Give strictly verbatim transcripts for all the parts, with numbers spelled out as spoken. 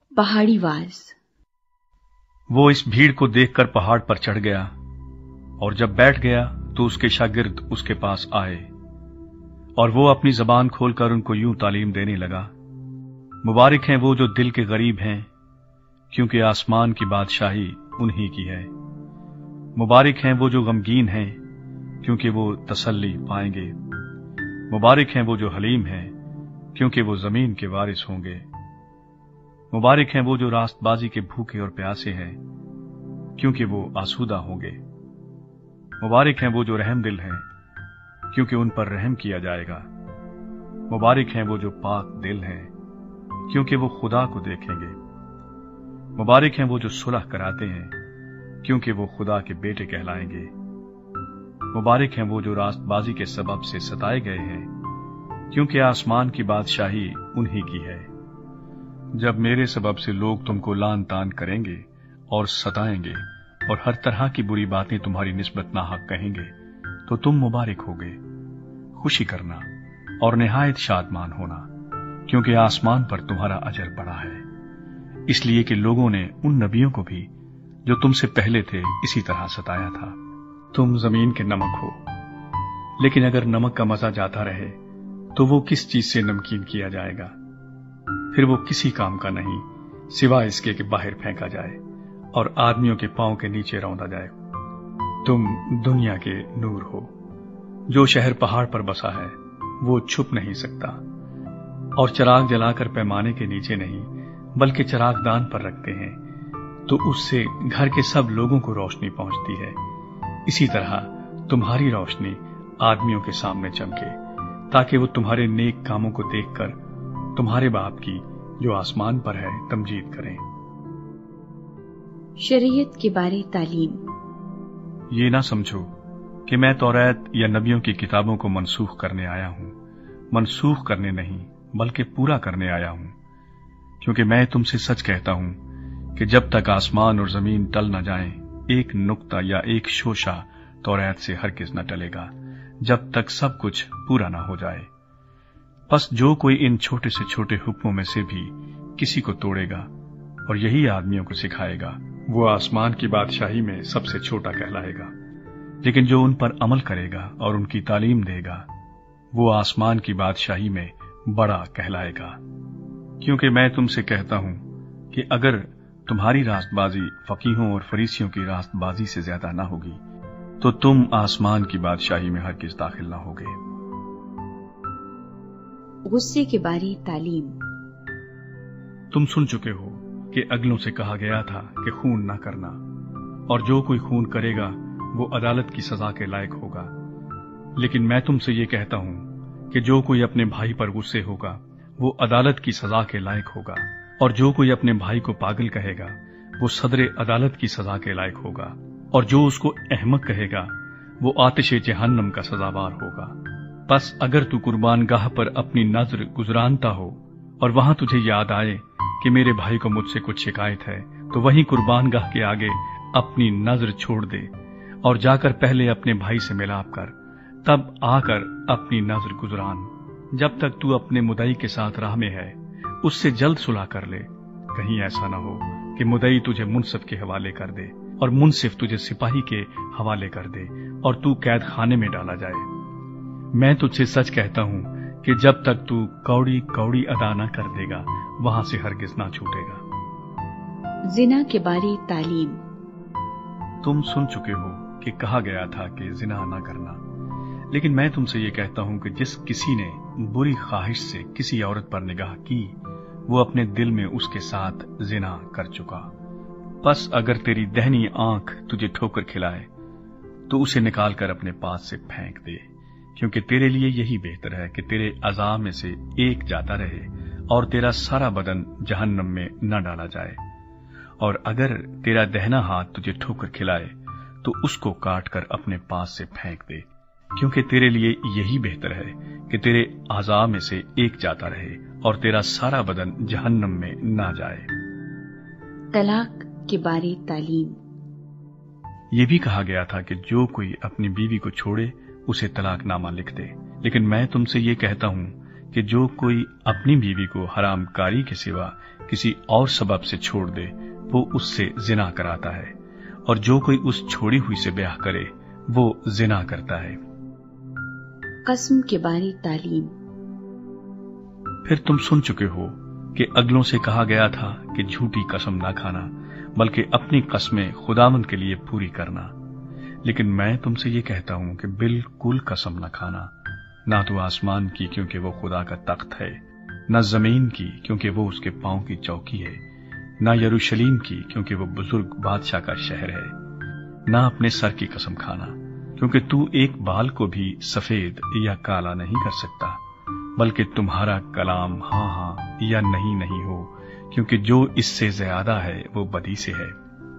पहाड़ी वाज। वो इस भीड़ को देखकर पहाड़ पर चढ़ गया और जब बैठ गया तो उसके शागिर्द उसके पास आए और वो अपनी जबान खोलकर उनको यूं तालीम देने लगा, मुबारक हैं वो जो दिल के गरीब हैं, क्योंकि आसमान की बादशाही उन्हीं की है। मुबारक हैं वो जो गमगीन हैं, क्योंकि वो तसल्ली पाएंगे। मुबारक हैं वो जो हलीम हैं, क्योंकि वो जमीन के वारिस होंगे। मुबारक हैं वो जो रास्तबाजी के भूखे और प्यासे हैं, क्योंकि वो आसूदा होंगे। मुबारक हैं वो जो रहम दिल हैं, क्योंकि उन पर रहम किया जाएगा। मुबारक हैं वो जो पाक दिल हैं, क्योंकि वो खुदा को देखेंगे। मुबारक हैं वो जो सुलह कराते हैं, क्योंकि वो खुदा के बेटे कहलाएंगे। मुबारक हैं वो जो रास्तबाजी के सबब से सताए गए हैं, क्योंकि आसमान की बादशाही उन्हीं की है। जब मेरे सबब से लोग तुमको लान तान करेंगे और सताएंगे और हर तरह की बुरी बातें तुम्हारी निस्बत नाहक कहेंगे, तो तुम मुबारक होगे। खुशी करना और निहायत शादमान होना, क्योंकि आसमान पर तुम्हारा अजर बड़ा है, इसलिए कि लोगों ने उन नबियों को भी जो तुमसे पहले थे इसी तरह सताया था। तुम जमीन के नमक हो, लेकिन अगर नमक का मजा जाता रहे तो वो किस चीज से नमकीन किया जाएगा? फिर वो किसी काम का नहीं सिवाय इसके कि बाहर फेंका जाए और आदमियों के पांव के नीचे रौंदा जाए। तुम दुनिया के नूर हो। जो शहर पहाड़ पर बसा है वो छुप नहीं सकता, और चिराग जलाकर पैमाने के नीचे नहीं बल्कि चिरागदान पर रखते हैं, तो उससे घर के सब लोगों को रोशनी पहुंचती है। इसी तरह तुम्हारी रोशनी आदमियों के सामने चमके, ताकि वो तुम्हारे नेक कामों को देखकर तुम्हारे बाप की जो आसमान पर है तमजीद करें। शरीयत के बारे तालीम। ये ना समझो कि मैं तौरात या नबियों की किताबों को मनसूख करने आया हूं। मनसूख करने नहीं बल्कि पूरा करने आया हूं, क्योंकि मैं तुमसे सच कहता हूं कि जब तक आसमान और जमीन टल न जाएं, एक नुक्ता या एक शोशा तौरात से हरगिज न टलेगा, जब तक सब कुछ पूरा न हो जाए। बस जो कोई इन छोटे से छोटे हुक्मों में से भी किसी को तोड़ेगा और यही आदमियों को सिखाएगा, वो आसमान की बादशाही में सबसे छोटा कहलाएगा। लेकिन जो उन पर अमल करेगा और उनकी तालीम देगा, वो आसमान की बादशाही में बड़ा कहलाएगा। क्योंकि मैं तुमसे कहता हूं कि अगर तुम्हारी रास्तबाजी फकीहों और फरीसियों की रास्तबाजी से ज्यादा ना होगी, तो तुम आसमान की बादशाही में हरगिज दाखिल ना होगे। गुस्से के बारे तालीम। तुम सुन चुके हो कि अगलों से कहा गया था कि खून ना करना, और जो कोई खून करेगा वो अदालत की सजा के लायक होगा। लेकिन मैं तुमसे ये कहता हूं कि जो कोई अपने भाई पर गुस्से होगा वो अदालत की सजा के लायक होगा, और जो कोई अपने भाई को पागल कहेगा वो सदरे अदालत की सजा के लायक होगा, और जो उसको अहमक कहेगा वो आतिश जहन्नम का सजावार होगा। बस अगर तू कुर्बान गाह पर अपनी नजर गुजरानता हो और वहां तुझे याद आए कि मेरे भाई को मुझसे कुछ शिकायत है, तो वहीं कुर्बान गाह के आगे अपनी नजर छोड़ दे और जाकर पहले अपने भाई से मिलाप कर, तब आकर अपनी नजर गुजरान। जब तक तू अपने मुदई के साथ राह में है उससे जल्द सुलह कर ले। कहीं ऐसा न हो कि मुदई तुझे मुनसिफ के हवाले कर दे और मुनसिफ तुझे सिपाही के हवाले कर दे और तू कैद खाने में डाला जाए। मैं तुझसे सच कहता हूं कि जब तक तू कौड़ी कौड़ी अदा न कर देगा वहां से हरगिज ना छूटेगा। जिना के बारे तालीम। तुम सुन चुके हो कि कहा गया था कि जिना ना करना, लेकिन मैं तुमसे ये कहता हूं कि जिस किसी ने बुरी ख्वाहिश से किसी औरत पर निगाह की, वो अपने दिल में उसके साथ जिना कर चुका। बस अगर तेरी दहनी आंख तुझे ठोकर खिलाए तो उसे निकालकर अपने पास से फेंक दे, क्योंकि तेरे लिए यही बेहतर है कि तेरे अज़ा में से एक जाता रहे और तेरा सारा बदन जहन्नम में न डाला जाए। और अगर तेरा दहना हाथ तुझे ठोकर खिलाए तो उसको काट कर अपने पास से फेंक दे, क्योंकि तेरे लिए यही बेहतर है कि तेरे अज़ा में से एक जाता रहे और तेरा सारा बदन जहन्नम में ना जाए। तलाक के बारे तालीम। ये भी कहा गया था कि जो कोई अपनी बीवी को छोड़े उसे तलाकनामा लिख दे, लेकिन मैं तुमसे ये कहता हूं کہ جو کوئی اپنی بیوی کو حرام کاری کے سوا کسی اور سبب سے چھوڑ دے وہ اس سے زنا کراتا ہے، اور جو کوئی اس چھوڑی ہوئی سے بیاہ کرے وہ زنا کرتا ہے۔ قسم کے بارے تعلیم۔ پھر تم سن چکے ہو کہ اگلوں سے کہا گیا تھا کہ جھوٹی قسم نہ کھانا، بلکہ اپنی قسمیں خداوند کے لیے پوری کرنا۔ لیکن میں تم سے یہ کہتا ہوں کہ بالکل قسم نہ کھانا، نہ تو آسمان کی کیونکہ وہ خدا کا تخت ہے، نہ زمین کی کیونکہ وہ اس کے پاؤں کی چوکی ہے، نہ یروشلیم کی کیونکہ وہ بزرگ بادشاہ کا شہر ہے، نہ اپنے سر کی قسم کھانا کیونکہ تو ایک بال کو بھی سفید یا کالا نہیں کر سکتا، بلکہ تمہارا کلام ہاں ہاں یا نہیں نہیں ہو، کیونکہ جو اس سے زیادہ ہے وہ بدی سے ہے۔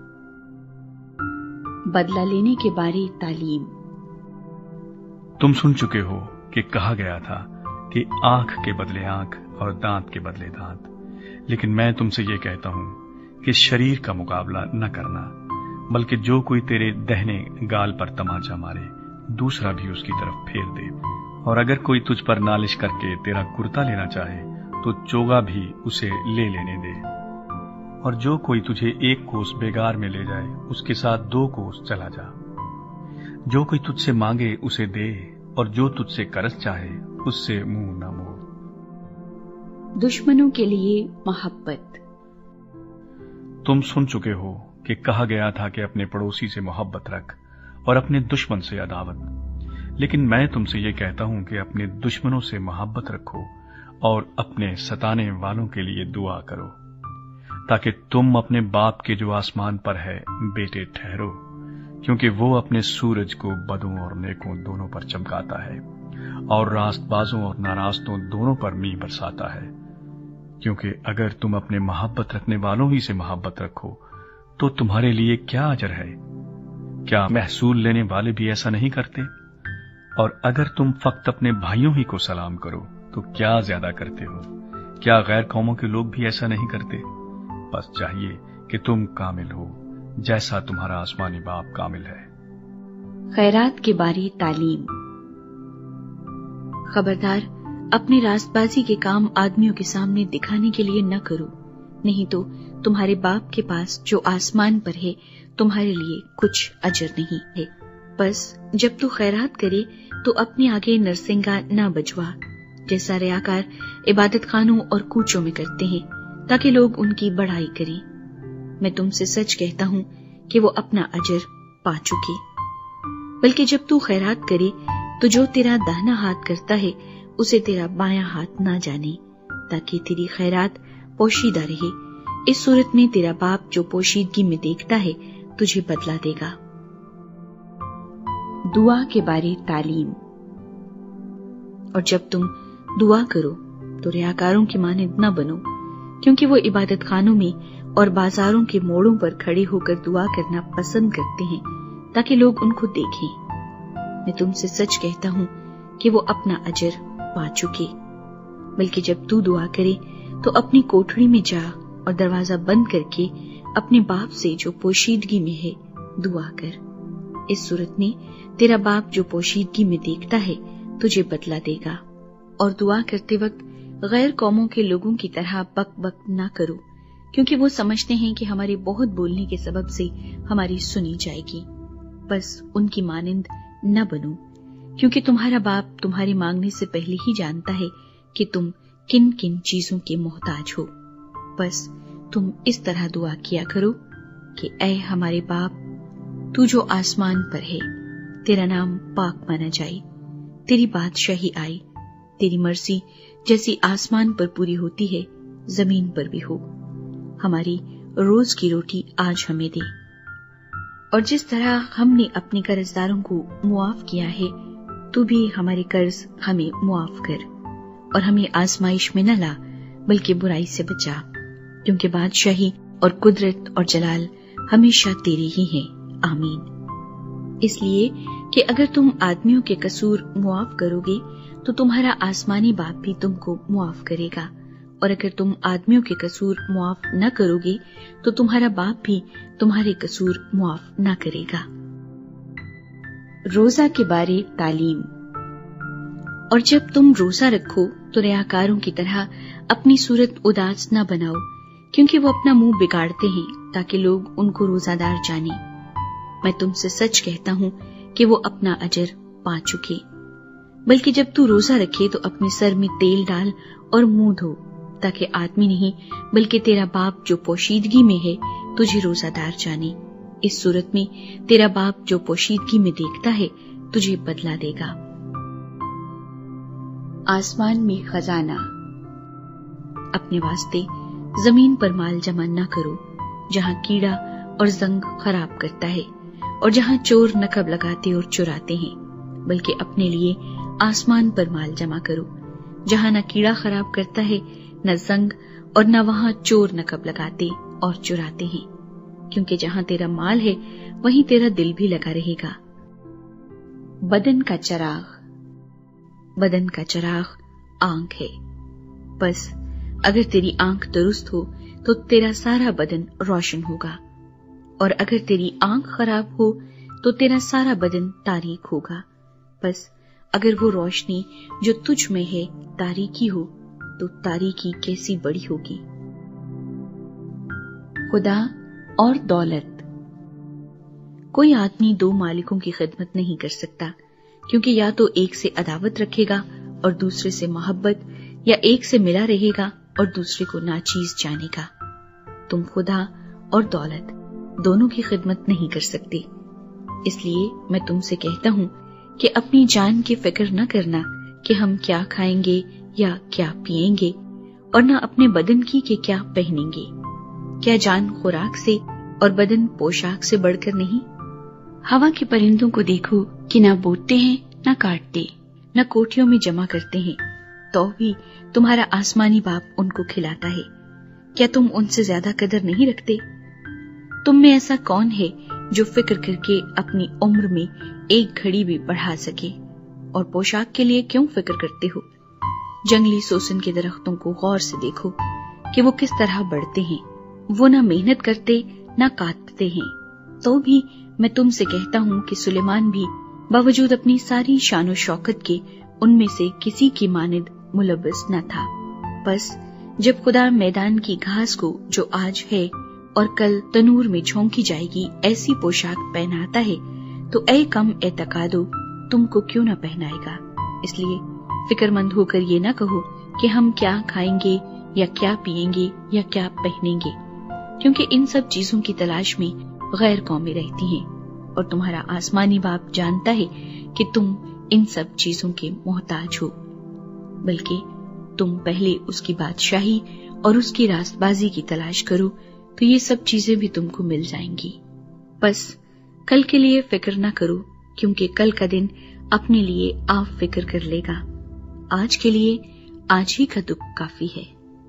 بدلہ لینے کے بارے تعلیم۔ تم سن چکے ہو کہ کہا گیا تھا کہ آنکھ کے بدلے آنکھ اور دانت کے بدلے دانت، لیکن میں تم سے یہ کہتا ہوں کہ شریر کا مقابلہ نہ کرنا، بلکہ جو کوئی تیرے دہنے گال پر تماچا مارے دوسرا بھی اس کی طرف پھیر دے، اور اگر کوئی تجھ پر نالش کر کے تیرا کرتا لینا چاہے تو چوگا بھی اسے لے لینے دے، اور جو کوئی تجھے ایک کوس بیگار میں لے جائے اس کے ساتھ دو کوس چلا جا۔ جو کوئی تجھ سے مانگے اسے دے، اور جو تجھ سے قرض چاہے اس سے منہ نہ موڑ۔ دشمنوں کے لیے محبت۔ تم سن چکے ہو کہ کہا گیا تھا کہ اپنے پڑوسی سے محبت رکھ اور اپنے دشمن سے عداوت، لیکن میں تم سے یہ کہتا ہوں کہ اپنے دشمنوں سے محبت رکھو اور اپنے ستانے والوں کے لیے دعا کرو، تاکہ تم اپنے باپ کے جو آسمان پر ہے بیٹے ٹھہرو، کیونکہ وہ اپنے سورج کو بدوں اور نیکوں دونوں پر چمکاتا ہے، اور راست بازوں اور ناراستوں دونوں پر می برساتا ہے۔ کیونکہ اگر تم اپنے محبت رکھنے والوں ہی سے محبت رکھو تو تمہارے لیے کیا اجر ہے؟ کیا محصول لینے والے بھی ایسا نہیں کرتے؟ اور اگر تم فقط اپنے بھائیوں ہی کو سلام کرو تو کیا زیادہ کرتے ہو؟ کیا غیر قوموں کے لوگ بھی ایسا نہیں کرتے؟ بس چاہیے کہ تم کامل ہو جیسا تمہارا آسمانی باپ کامل ہے۔ خیرات کے بارے تعلیم۔ خبردار، اپنے راست بازی کے کام آدمیوں کے سامنے دکھانے کے لیے نہ کرو، نہیں تو تمہارے باپ کے پاس جو آسمان پر ہے تمہارے لیے کچھ اجر نہیں ہے۔ بس جب تو خیرات کرے تو اپنے آگے نرسنگا نہ بجوا، جیسا ریاکار عبادت خانوں اور کوچوں میں کرتے ہیں، تاکہ لوگ ان کی بڑائی کریں۔ میں تم سے سچ کہتا ہوں کہ وہ اپنا اجر پا چکے۔ بلکہ جب تو خیرات کرے تو جو تیرا داہنا ہاتھ کرتا ہے اسے تیرا بایاں ہاتھ نہ جانے، تاکہ تیری خیرات پوشیدہ رہے۔ اس صورت میں تیرا باپ جو پوشیدگی میں دیکھتا ہے تجھے بدلہ دے گا۔ دعا کے بارے تعلیم۔ اور جب تم دعا کرو تو ریاکاروں کی مانند نہ بنو، کیونکہ وہ عبادت خانوں میں اور بازاروں کے موڑوں پر کھڑے ہو کر دعا کرنا پسند کرتے ہیں تاکہ لوگ ان کو دیکھیں۔ میں تم سے سچ کہتا ہوں کہ وہ اپنا اجر پا چکے۔ بلکہ جب تو دعا کرے تو اپنی کوٹھڑی میں جا اور دروازہ بند کر کے اپنے باپ سے جو پوشیدگی میں ہے دعا کر۔ اس صورت میں تیرا باپ جو پوشیدگی میں دیکھتا ہے تجھے بدلہ دے گا۔ اور دعا کرتے وقت غیر قوموں کے لوگوں کی طرح بک بک نہ کرو، کیونکہ وہ سمجھتے ہیں کہ ہمارے بہت بولنے کے سبب سے ہماری سنی جائے گی۔ بس ان کی مانند نہ بنو، کیونکہ تمہارا باپ تمہارے مانگنے سے پہلے ہی جانتا ہے کہ تم کن کن چیزوں کے محتاج ہو۔ بس تم اس طرح دعا کیا کرو کہ اے ہمارے باپ، تو جو آسمان پر ہے، تیرا نام پاک مانا جائے، تیری بادشاہی آئے، تیری مرضی جیسی آسمان پر پوری ہوتی ہے زمین پر بھی ہو۔ ہماری روز کی روٹی آج ہمیں دے، اور جس طرح ہم نے اپنے قرض داروں کو معاف کیا ہے تو بھی ہمارے قرض ہمیں معاف کر، اور ہمیں آزمائش میں نہ لا بلکہ برائی سے بچا، کیونکہ بادشاہی اور قدرت اور جلال ہمیشہ تیرے ہی ہیں، آمین۔ اس لیے کہ اگر تم آدمیوں کے قصور معاف کرو گے تو تمہارا آسمانی باپ بھی تم کو معاف کرے گا، اور اگر تم آدمیوں کے قصور معاف نہ کرو گے تو تمہارا باپ بھی تمہارے قصور معاف نہ کرے گا۔ روزہ کے بارے تعلیم۔ اور جب تم روزہ رکھو تو ریاکاروں کی طرح اپنی صورت اداس نہ بناؤ، کیونکہ وہ اپنا منہ بگاڑتے ہیں تاکہ لوگ ان کو روزہ دار جانیں۔ میں تم سے سچ کہتا ہوں کہ وہ اپنا اجر پا چکے۔ بلکہ جب تو روزہ رکھے تو اپنے سر میں تیل ڈال اور منہ دھو، تاکہ آدمی نہیں بلکہ تیرا باپ جو پوشیدگی میں ہے تجھے روزہ دار جانے۔ اس صورت میں تیرا باپ جو پوشیدگی میں دیکھتا ہے تجھے بدلہ دے گا۔ آسمان میں خزانہ۔ اپنے واسطے زمین پر مال جمع نہ کرو، جہاں کیڑا اور زنگ خراب کرتا ہے اور جہاں چور نقب لگاتے اور چراتے ہیں، بلکہ اپنے لیے آسمان پر مال جمع کرو، جہاں نہ کیڑا خراب کرتا ہے نہ زنگ، اور نہ وہاں چور نقب لگاتے اور چراتے ہیں، کیونکہ جہاں تیرا مال ہے وہیں تیرا دل بھی لگا رہے گا۔ بدن کا چراغ۔ بدن کا چراغ آنکھ ہے، بس اگر تیری آنکھ درست ہو تو تیرا سارا بدن روشن ہوگا، اور اگر تیری آنکھ خراب ہو تو تیرا سارا بدن تاریک ہوگا۔ بس اگر وہ روشنی جو تجھ میں ہے تاریکی ہو تو تاریکی کیسی بڑی ہوگی۔ خدا اور دولت۔ کوئی آدمی دو مالکوں کی خدمت نہیں کر سکتا، کیونکہ یا تو ایک سے عداوت رکھے گا اور دوسرے سے محبت، یا ایک سے ملا رہے گا اور دوسرے کو ناچیز جانے گا۔ تم خدا اور دولت دونوں کی خدمت نہیں کر سکتے۔ اس لیے میں تم سے کہتا ہوں کہ اپنی جان کی فکر نہ کرنا کہ ہم کیا کھائیں گے یا کیا پیئیں گے، اور نہ اپنے بدن کی کہ کیا پہنیں گے۔ کیا جان خوراک سے اور بدن پوشاک سے بڑھ کر نہیں؟ ہوا کے پرندوں کو دیکھو کہ نہ بوتے ہیں نہ کاٹتے، نہ کوٹھیوں میں جمع کرتے ہیں، تو بھی تمہارا آسمانی باپ ان کو کھلاتا ہے۔ کیا تم ان سے زیادہ قدر نہیں رکھتے؟ تم میں ایسا کون ہے جو فکر کر کے اپنی عمر میں ایک گھڑی بھی بڑھا سکے؟ اور پوشاک کے لیے کیوں فکر کرتے ہو؟ جنگلی سوسن کے درختوں کو غور سے دیکھو کہ وہ کس طرح بڑھتے ہیں، وہ نہ محنت کرتے نہ کاٹتے ہیں، تو بھی میں تم سے کہتا ہوں کہ سلیمان بھی باوجود اپنی ساری شان و شوکت کے ان میں سے کسی کی مانند ملبس نہ تھا۔ بس جب خدا میدان کی گھاس کو جو آج ہے اور کل تنور میں جھونکی جائے گی ایسی پوشاک پہناتا ہے، تو اے کم اعتقادو تم کو کیوں نہ پہنائے گا۔ اس لیے فکر مند ہو کر یہ نہ کہو کہ ہم کیا کھائیں گے یا کیا پیئیں گے یا کیا پہنیں گے، کیونکہ ان سب چیزوں کی تلاش میں غیر قومیں رہتی ہیں، اور تمہارا آسمانی باپ جانتا ہے کہ تم ان سب چیزوں کے محتاج ہو۔ بلکہ تم پہلے اس کی بادشاہی اور اس کی راست بازی کی تلاش کرو تو یہ سب چیزیں بھی تم کو مل جائیں گی۔ بس کل کے لیے فکر نہ کرو، کیونکہ کل کا دن اپنے لیے آپ فکر کر لے گا۔ آج کے لیے آج ہی کا دکھ کافی ہے۔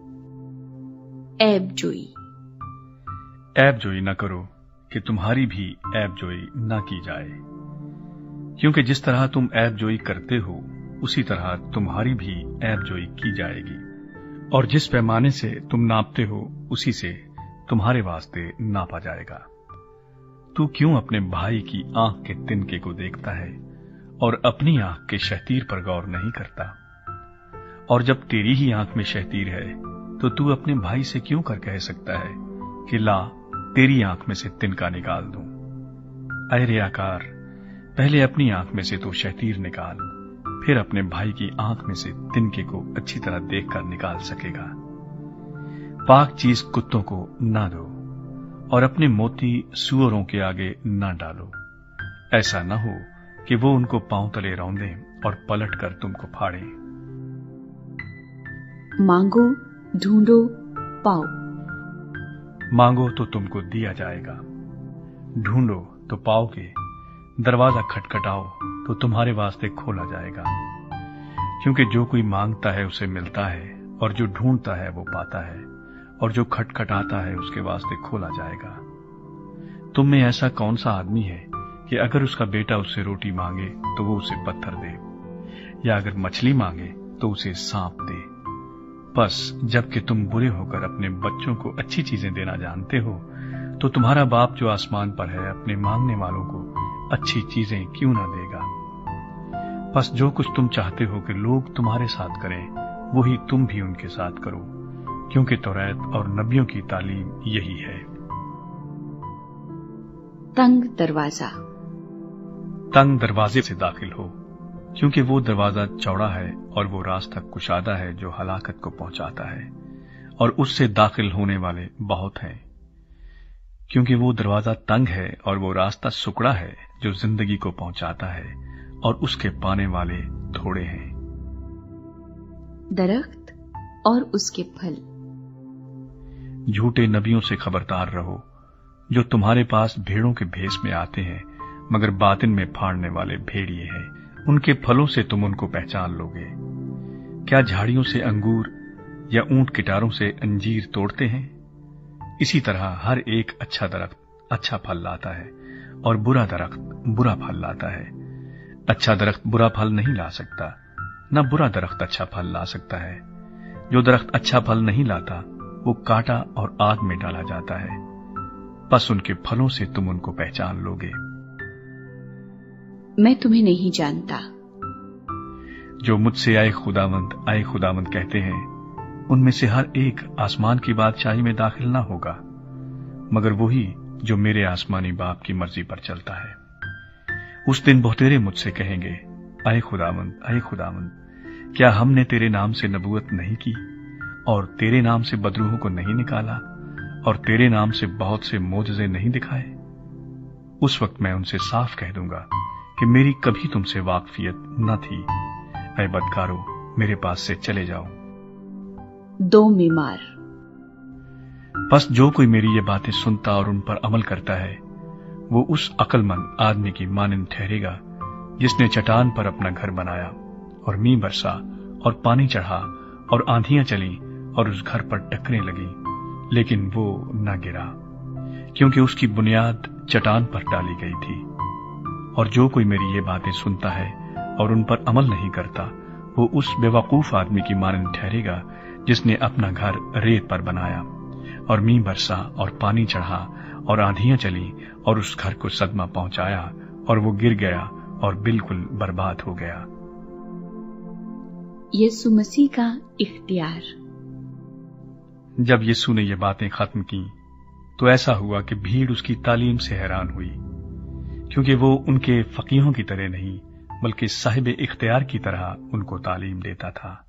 عیب جوئی۔ عیب جوئی نہ کرو کہ تمہاری بھی عیب جوئی نہ کی جائے، کیونکہ جس طرح تم عیب جوئی کرتے ہو اسی طرح تمہاری بھی عیب جوئی کی جائے گی، اور جس پیمانے سے تم ناپتے ہو اسی سے تمہارے واسطے ناپا جائے گا۔ تو کیوں اپنے بھائی کی آنکھ کے تنکے کو دیکھتا ہے اور اپنی آنکھ کے شہتیر پر غور نہیں کرتا؟ اور جب تیری ہی آنکھ میں شہتیر ہے تو تو اپنے بھائی سے کیوں کر کہہ سکتا ہے کہ لا تیری آنکھ میں سے تنکا نکال دوں؟ اے ریاکار، پہلے اپنی آنکھ میں سے تو شہتیر نکال، پھر اپنے بھائی کی آنکھ میں سے تنکے کو اچھی طرح دیکھ کر نکال سکے گا۔ پاک چیز کتوں کو نہ دو اور اپنے موتی سوروں کے آگے نہ ڈالو، ایسا نہ ہو کہ وہ ان کو پاؤں تلے روندیں اور پلٹ کر تم کو پھاڑیں۔ مانگو، ڈھونڈو، پاؤ۔ مانگو تو تم کو دیا جائے گا، ڈھونڈو تو پاؤ گے، دروازہ کھٹکھٹاؤ تو تمہارے واسطے کھولا جائے گا۔ کیونکہ جو کوئی مانگتا ہے اسے ملتا ہے، اور جو ڈھونڈتا ہے وہ پاتا ہے، اور جو کھٹکھٹاتا ہے اس کے واسطے کھولا جائے گا۔ تم میں ایسا کون سا آدمی ہے کہ اگر اس کا بیٹا اس سے روٹی مانگے تو وہ اسے پتھر دے، یا اگر مچھلی مانگے تو اسے سانپ دے؟ بس جب کہ تم برے ہو کر اپنے بچوں کو اچھی چیزیں دینا جانتے ہو، تو تمہارا باپ جو آسمان پر ہے اپنے مانگنے والوں کو اچھی چیزیں کیوں نہ دے گا؟ बस जो कुछ तुम चाहते हो कि लोग तुम्हारे साथ करें, वही तुम भी उनके साथ करो, क्योंकि तौरात और नबियों की तालीम यही है। तंग दरवाजा। तंग दरवाजे से दाखिल हो, क्योंकि वो दरवाजा चौड़ा है और वो रास्ता कुशादा है जो हलाकत को पहुंचाता है, और उससे दाखिल होने वाले बहुत हैं। क्योंकि वो दरवाजा तंग है और वो रास्ता सुकड़ा है जो जिंदगी को पहुंचाता है, और उसके पाने वाले थोड़े हैं। दरख्त और उसके फल। झूठे नबियों से खबरदार रहो, जो तुम्हारे पास भेड़ों के भेष में आते हैं, मगर बातिन में फाड़ने वाले भेड़िए हैं। उनके फलों से तुम उनको पहचान लोगे। क्या झाड़ियों से अंगूर या ऊंट किटारों से अंजीर तोड़ते हैं? इसी तरह हर एक अच्छा दरख्त अच्छा फल लाता है, और बुरा दरख्त बुरा फल लाता है। अच्छा दरख्त बुरा फल नहीं ला सकता, न बुरा दरख्त अच्छा फल ला सकता है। जो दरख्त अच्छा फल नहीं लाता, वो काटा और आग में डाला जाता है। बस उनके फलों से तुम उनको पहचान लोगे। मैं तुम्हें नहीं जानता। जो मुझसे आए खुदावंद आए खुदावंद कहते हैं, उनमें से हर एक आसमान की बादशाही में दाखिल ना होगा, मगर वही जो मेरे आसमानी बाप की मर्जी पर चलता है। उस दिन बहुतेरे मुझसे कहेंगे, आए खुदावंद आए खुदावंद, क्या हमने तेरे नाम से नबूवत नहीं की, और तेरे नाम से बदरूहों को नहीं निकाला, और तेरे नाम से बहुत से मोजज़े नहीं दिखाए? उस वक्त मैं उनसे साफ कह दूंगा कि मेरी कभी तुमसे वाकफियत न थी। ऐ बदकारो, मेरे पास से चले जाओ। दो बीमार। बस जो कोई मेरी ये बातें सुनता और उन पर अमल करता है, वो उस अक्लमंद आदमी की मानंद ठहरेगा जिसने चट्टान पर अपना घर बनाया, और मींह बरसा और पानी चढ़ा और आंधियां चली और उस घर पर टकरें लगी, लेकिन वो न गिरा, क्योंकि उसकी बुनियाद चट्टान पर डाली गई थी। और जो कोई मेरी ये बातें सुनता है और उन पर अमल नहीं करता, वो उस बेवकूफ आदमी की मानंद ठहरेगा जिसने अपना घर रेत पर बनाया, और मींह बरसा और पानी चढ़ा और आंधियां चली और उस घर को सदमा पहुंचाया, और वो गिर गया और बिल्कुल बर्बाद हो गया। यीशु मसीह का इख्तियार। जब यीशु ने ये बातें खत्म की, तो ऐसा हुआ कि भीड़ उसकी तालीम से हैरान हुई, क्योंकि वो उनके फकीहों की तरह नहीं, बल्कि साहिब इख्तियार की तरह उनको तालीम देता था।